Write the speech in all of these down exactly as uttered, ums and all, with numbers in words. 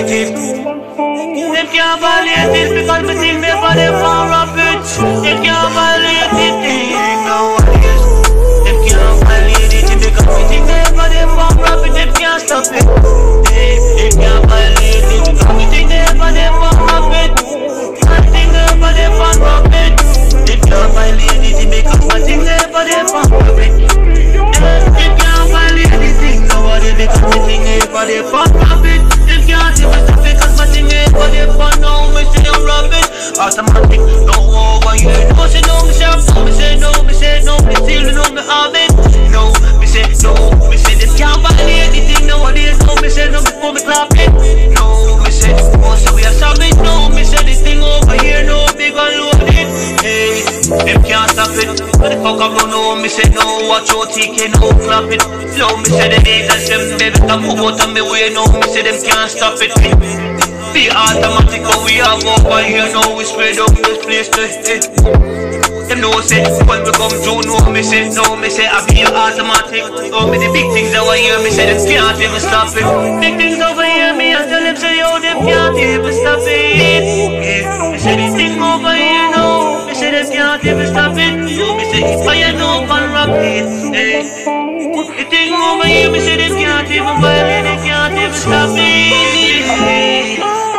violate it. Them can't violate it because me think they for them for rapid. Them can't violate it, they ain't no ideas. Them can't violate it because me think they for them for rapid. Them can't stop it. They, they can't violate it because me think they for them for rapid. I think they for them for rapid. Them can't violate it because me think they for them for rapid. Them can't violate it nobody because me think they for them for rapid. Them can't even stop it because me think they for them for now. Me say I'm rapid. Automatic, no over here. No say no, me say no, me say no, me say no, me still know me have it. No, me say no, me say them can't violate anything nowadays. No, me say no before me clap it. No, me say no, so we are savage. No, me say this thing over here, no big and loaded. Hey, them can't stop it. What the fuck I don't know? Me say no, watch your T K, no clap it. No, me say the haters them baby come move out of me way. No, me say them can't stop it. Be automatic, but we have over here now. We spread out this place to hit. Them know say when we come through, no me say, no me say I be automatic. Oh me the big things over here, me say them can't even stop it. Big things over here, me I tell them say yo them can't even stop it. Yeah, me say the thing over here now, me say them can't even stop it. Yo me say if I know can rock it. Hey, the thing over here, me say them can't even violate, they can't even stop it.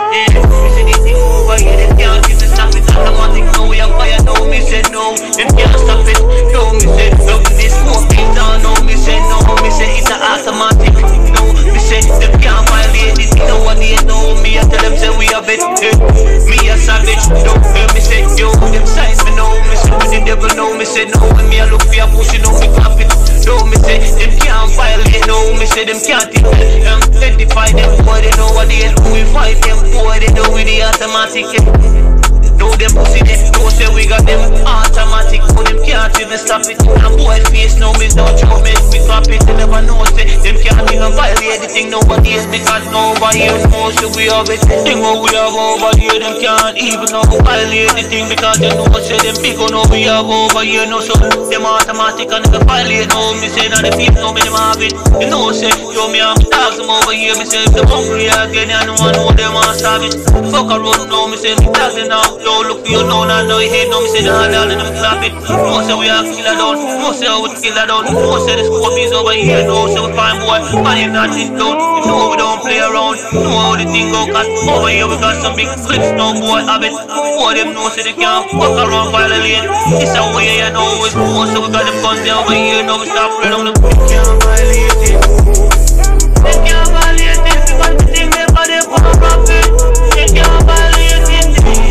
Me say no, them can't stop it. No, me say no, this smoke is down. No, me say no, me say it's a automatic. No, me say them can't violate it. No one here know me. I tell them say we a bit. Eh, me a savage. No, me say yo, them size me know. Me say the devil know. Me say no, when me a look for a pussy, no me clap it. No, me say them can't violate. No, me say them can't um, identify them boy. They know what they do. We fight them boy. They know we the automatic. Eh. No them pussy they know say we got them automatic. But them can't even stop it. And boy face no me don't show me we clap it. They never know say them can't even violate the thing nowadays. Because nobody here knows so we have it. Thing what we have over here them can't even know violate the thing. Because they know say them big on what we have over here. No so them automatic and they violate. No me say that the people know me them have it. You know say yo me have dogs them over here. Me say if them hungry again I know I know them want starve it. Fuck around now me say me dogs them now. Yo, look for you now, now, now you hate, no, me say the hand down and them clap it. No, say we have killer down, no, say I would kill that down. No, say the scope is over here, no, say we find boy, but if not it down. You know we don't play around, you know how the thing go, cause over here we got some big clips, no boy have it. Boy, them know, say they can't fuck around by the lane. This a way you know it's more, so we got them guns there over here, no, we stop playing on them. They can't violate it. They can't violate it, because the thing they for them for profit. They can't violate it.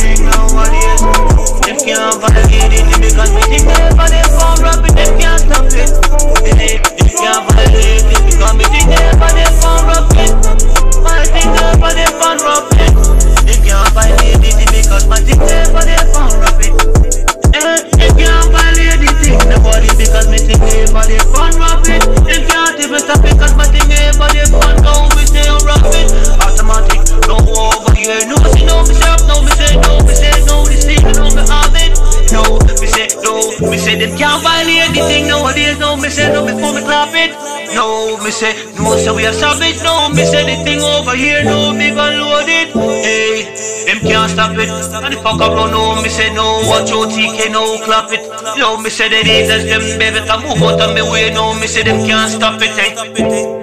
Them can't violate it because we think they for them for rapid. Them can't stop it. They can't violate it because we think they for them for rapid. I think they for them for rapid. They can't violate it because my think they for them for rapid. They can't violate it nobody because me think they for them for rapid. They can't even stop it because my think they for them for go we stay rapid. Automatic, no over here. No me no me sharp, no me say no me say no this thing no me have it. No, me say no, me say them can't violate anything nowadays. No, me say no before me clap it. No, me say no, so we are savage. No, me say the thing over here, no big and loaded. Hey, them can't stop it. And the fuck around, no, me say no, watch your T K, no clap it. No, me say the haters them baby come move out of me way. No, me say them can't stop it. Hey.